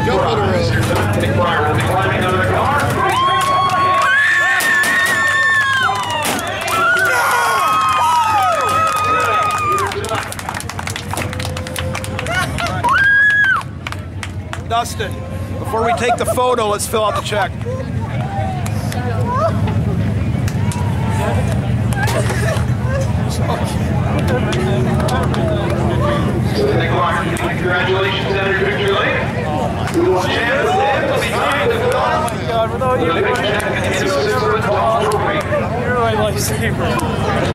Jump on the road. Meyer will be climbing under the car. Dustin, before we take the photo, let's fill out the check. Congratulations, Senator Victor Lake. We will stand with him to be signed with the check and it's a silver tall trophy. You're my lifesaver.